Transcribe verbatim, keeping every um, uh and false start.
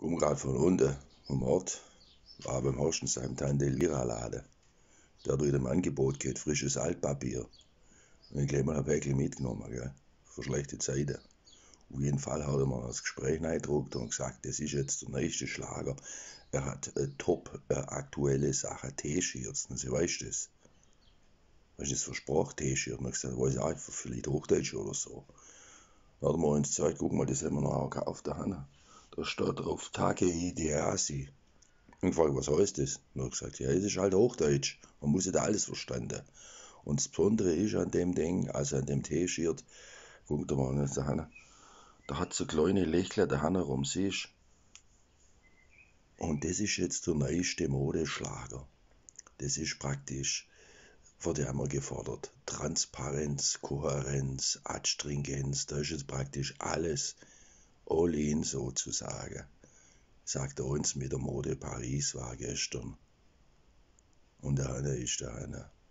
Komm grad von unten vom Ort, war beim Horstens seinem Tante Lira Laden. Der hat wieder im Angebot gehabt, frisches Altpapier. Und ich gleich mal ein Päckchen mitgenommen, gell, für schlechte Zeiten. Auf jeden Fall hat er mir das Gespräch eingedruckt und gesagt, das ist jetzt der nächste Schlager. Er hat äh, top äh, aktuelle Sachen, T-Shirts. Und sie weißt du das? Was ist das für Sprache, T-Shirt? Und ich gesagt, weiß ich auch, vielleicht Hochdeutsch oder so. Dann hat er mir uns gezeigt, guck mal, das haben wir noch auch gekauft. Da, da steht drauf, Take Ideasi. Und ich frage, was heißt das? Und er hat gesagt, ja, das ist halt Hochdeutsch. Man muss nicht alles verstanden. Und das Besondere ist an dem Ding, also an dem T-Shirt, guckt mal an, da, da hat so kleine Lächler da rum, siehst. Und das ist jetzt der neueste Modeschlager. Das ist praktisch, von der haben wir gefordert, Transparenz, Kohärenz, Adstringenz, da ist jetzt praktisch alles all in sozusagen. Sagt er uns mit der Mode Paris war gestern. Und der Hanne ist der Hanne.